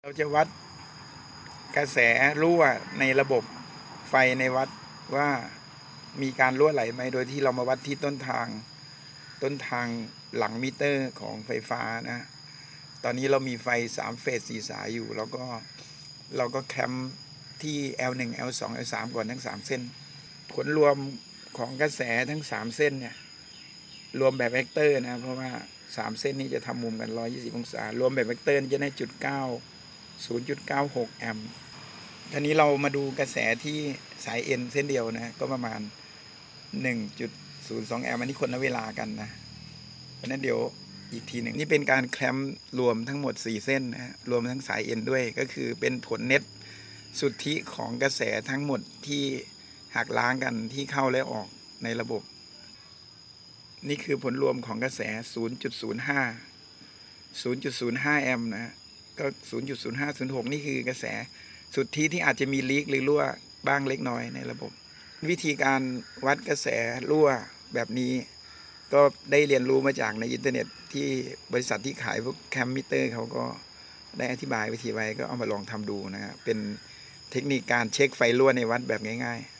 เราจะวัดกระแสรั่วในระบบไฟในวัดว่ามีการรั่วไหลไหมโดยที่เรามาวัดที่ต้นทางหลังมิเตอร์ของไฟฟ้านะตอนนี้เรามีไฟ3เฟส4สายอยู่แล้วก็เราก็แคมที่ L1 L2 L3 ก่อนทั้ง3เส้นผลรวมของกระแสทั้ง3เส้นเนี่ยรวมแบบเวกเตอร์นะเพราะว่า3เส้นนี้จะทำมุมกัน120องศารวมแบบเวกเตอร์จะได้0.96 แอมป์ทีนี้เรามาดูกระแสที่สายเอ็นเส้นเดียวนะก็ประมาณ 1.02 แอมป์อันนี้คนละเวลากันนะเพราะนั้นเดี๋ยวอีกทีหนึ่งนี่เป็นการแคลมรวมทั้งหมด4เส้นนะรวมทั้งสายเอ็นด้วยก็คือเป็นผลเน็ตสุทธิของกระแสทั้งหมดที่หักล้างกันที่เข้าและออกในระบบนี่คือผลรวมของกระแส 0.05 แอมป์นะก็ 0.0506 นี่คือกระแสสุทธิที่อาจจะมีลีกหรือรั่วบ้างเล็กน้อยในระบบวิธีการวัดกระแสรั่วแบบนี้ก็ได้เรียนรู้มาจากในอินเทอร์เน็ตที่บริษัทที่ขายพวกแคมมิเตอร์เขาก็ได้อธิบายวิธีไว้ก็เอามาลองทำดูนะครับเป็นเทคนิคการเช็คไฟรั่วในวัดแบบง่ายๆ